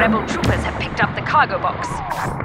rebel troopers have picked up the cargo box.